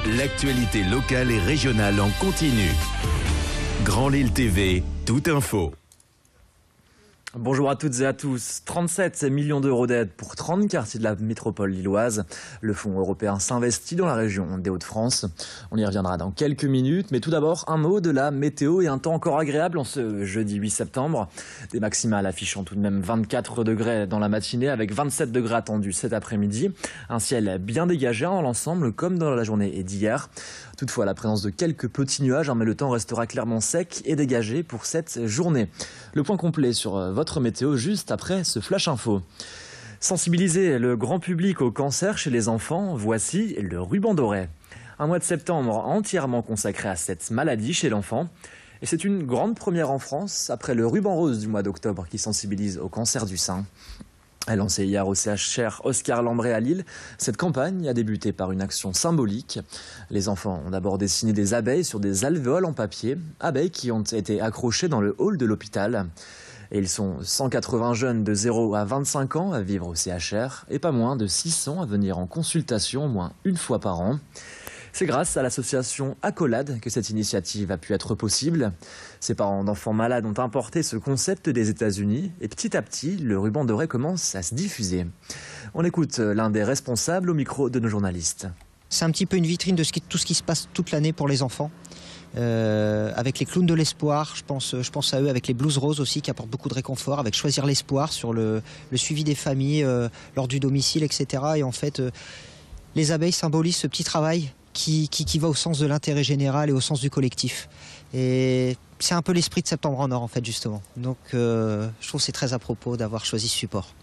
L'actualité locale et régionale en continu. Grand Lille TV, toute info. Bonjour à toutes et à tous. 37 millions d'euros d'aide pour 30 quartiers de la métropole lilloise. Le fonds européen s'investit dans la région des Hauts-de-France. On y reviendra dans quelques minutes. Mais tout d'abord, un mot de la météo et un temps encore agréable en ce jeudi 8 septembre. Des maximales affichant tout de même 24 degrés dans la matinée avec 27 degrés attendus cet après-midi. Un ciel bien dégagé dans l'ensemble comme dans la journée d'hier. Toutefois, la présence de quelques petits nuages, mais le temps restera clairement sec et dégagé pour cette journée. Le point complet sur votre météo juste après ce flash info. Sensibiliser le grand public au cancer chez les enfants, voici le ruban doré. Un mois de septembre entièrement consacré à cette maladie chez l'enfant. Et c'est une grande première en France après le ruban rose du mois d'octobre qui sensibilise au cancer du sein. Lancée hier au CHR Oscar Lambré à Lille, cette campagne a débuté par une action symbolique. Les enfants ont d'abord dessiné des abeilles sur des alvéoles en papier, abeilles qui ont été accrochées dans le hall de l'hôpital. Et ils sont 180 jeunes de 0 à 25 ans à vivre au CHR et pas moins de 600 à venir en consultation au moins une fois par an. C'est grâce à l'association Accolade que cette initiative a pu être possible. Ces parents d'enfants malades ont importé ce concept des États-Unis et petit à petit, le ruban doré commence à se diffuser. On écoute l'un des responsables au micro de nos journalistes. C'est un petit peu une vitrine de tout ce qui se passe toute l'année pour les enfants. Avec les clowns de l'espoir, je pense à eux, avec les blouses roses aussi qui apportent beaucoup de réconfort, avec Choisir l'espoir sur le suivi des familles lors du domicile, etc. Et en fait, les abeilles symbolisent ce petit travail qui va au sens de l'intérêt général et au sens du collectif. Et c'est un peu l'esprit de Septembre en Or, en fait, justement. Donc, je trouve que c'est très à propos d'avoir choisi ce support.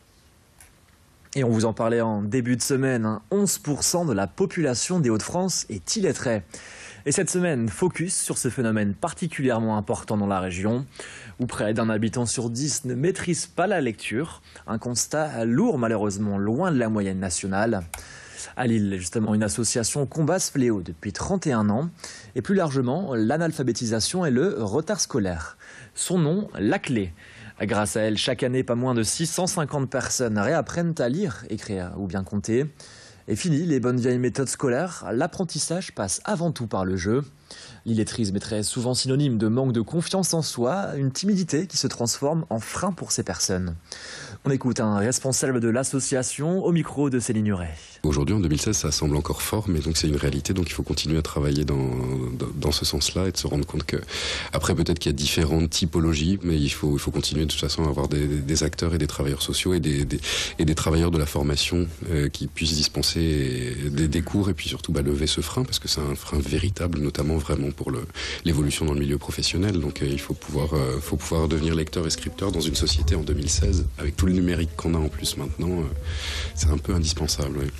Et on vous en parlait en début de semaine, 11% de la population des Hauts-de-France est illettrée. Et cette semaine, focus sur ce phénomène particulièrement important dans la région, où près d'un habitant sur 10 ne maîtrise pas la lecture. Un constat lourd, malheureusement, loin de la moyenne nationale. À Lille, justement, une association combat ce fléau depuis 31 ans. Et plus largement, l'analphabétisation et le retard scolaire. Son nom, La Clé. Grâce à elle, chaque année, pas moins de 650 personnes réapprennent à lire, écrire ou bien compter. Et fini les bonnes vieilles méthodes scolaires, l'apprentissage passe avant tout par le jeu. L'illettrisme est très souvent synonyme de manque de confiance en soi, une timidité qui se transforme en frein pour ces personnes. On écoute un responsable de l'association au micro de Céline Huret. Aujourd'hui, en 2016, ça semble encore fort, mais donc c'est une réalité, donc il faut continuer à travailler dans ce sens-là et de se rendre compte que, après peut-être qu'il y a différentes typologies, mais il faut continuer de toute façon à avoir des acteurs et des travailleurs sociaux et des travailleurs de la formation qui puissent dispenser des cours et puis surtout lever ce frein, parce que c'est un frein véritable, notamment vraiment pour l'évolution dans le milieu professionnel. Donc il faut pouvoir devenir lecteur et scripteur dans une société en 2016, avec tout le numérique qu'on a en plus maintenant, c'est un peu indispensable. Oui.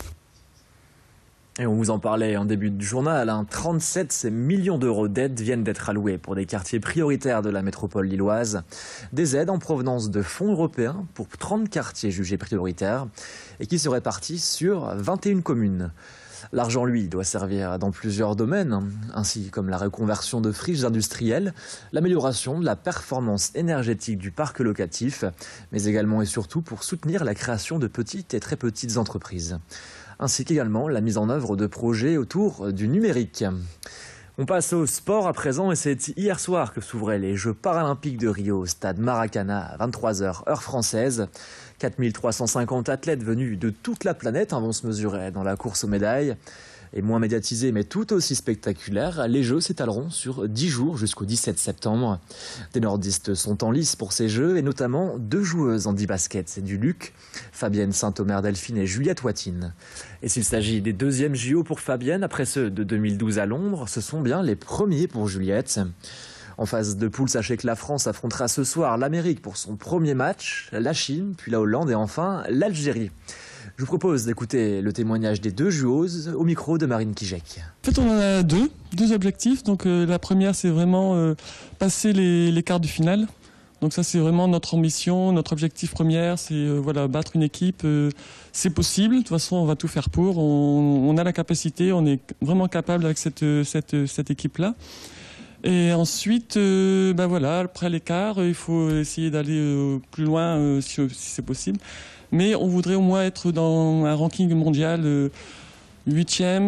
Et on vous en parlait en début de journal, 37 millions d'euros d'aides viennent d'être alloués pour des quartiers prioritaires de la métropole lilloise. Des aides en provenance de fonds européens pour 30 quartiers jugés prioritaires et qui se répartissent sur 21 communes. L'argent, lui, doit servir dans plusieurs domaines, ainsi comme la reconversion de friches industrielles, l'amélioration de la performance énergétique du parc locatif, mais également et surtout pour soutenir la création de petites et très petites entreprises, ainsi qu'également la mise en œuvre de projets autour du numérique. On passe au sport à présent et c'est hier soir que s'ouvraient les Jeux paralympiques de Rio au stade Maracana à 23h heure française. 4350 athlètes venus de toute la planète vont se mesurer dans la course aux médailles. Et moins médiatisés mais tout aussi spectaculaires, les Jeux s'étaleront sur 10 jours jusqu'au 17 septembre. Des nordistes sont en lice pour ces Jeux et notamment 2 joueuses en basket du Luc, Fabienne Saint-Omer-Delphine et Juliette Watine. Et s'il s'agit des 2e JO pour Fabienne, après ceux de 2012 à Londres, ce sont bien les premiers pour Juliette. En phase de poule, sachez que la France affrontera ce soir l'Amérique pour son premier match, la Chine, puis la Hollande et enfin l'Algérie. Je vous propose d'écouter le témoignage des 2 joueuses au micro de Marine Kijek. En fait, on en a deux objectifs. Donc, la première, c'est vraiment passer les quarts de finale. Donc ça, c'est vraiment notre ambition, notre objectif premier, c'est battre une équipe. C'est possible, de toute façon, on va tout faire pour. On a la capacité, on est vraiment capable avec cette équipe-là. Et ensuite, après les quarts, il faut essayer d'aller plus loin si c'est possible. Mais on voudrait au moins être dans un ranking mondial 8e,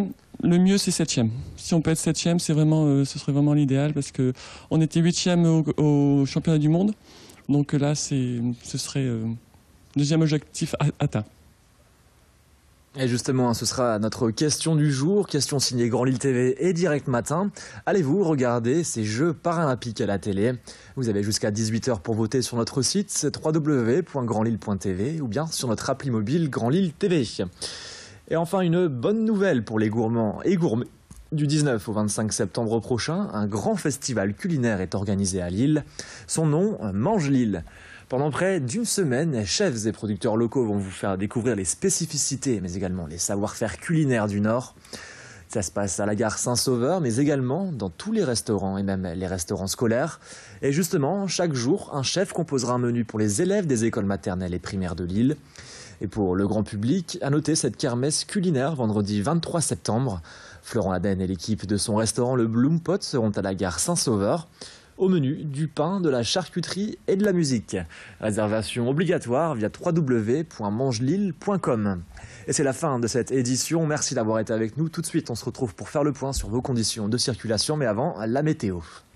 Le mieux, c'est 7e. Si on peut être 7e, c'est vraiment, ce serait vraiment l'idéal parce qu'on était 8e au championnat du monde. Donc là, ce serait deuxième objectif atteint. Et justement, ce sera notre question du jour, question signée Grand Lille TV et Direct Matin. Allez-vous regarder ces Jeux paralympiques à la télé? Vous avez jusqu'à 18h pour voter sur notre site www.grandlille.tv ou bien sur notre appli mobile Grand Lille TV. Et enfin, une bonne nouvelle pour les gourmands et gourmets. Du 19 au 25 septembre prochain, un grand festival culinaire est organisé à Lille. Son nom, Mange Lille. Pendant près d'une semaine, chefs et producteurs locaux vont vous faire découvrir les spécificités, mais également les savoir-faire culinaires du Nord. Ça se passe à la gare Saint-Sauveur, mais également dans tous les restaurants et même les restaurants scolaires. Et justement, chaque jour, un chef composera un menu pour les élèves des écoles maternelles et primaires de Lille. Et pour le grand public, à noter cette kermesse culinaire vendredi 23 septembre. Florent Aden et l'équipe de son restaurant Le Bloom Pot seront à la gare Saint-Sauveur. Au menu, du pain, de la charcuterie et de la musique. Réservation obligatoire via www.mangelille.com. Et c'est la fin de cette édition. Merci d'avoir été avec nous. Tout de suite, on se retrouve pour faire le point sur vos conditions de circulation. Mais avant, la météo.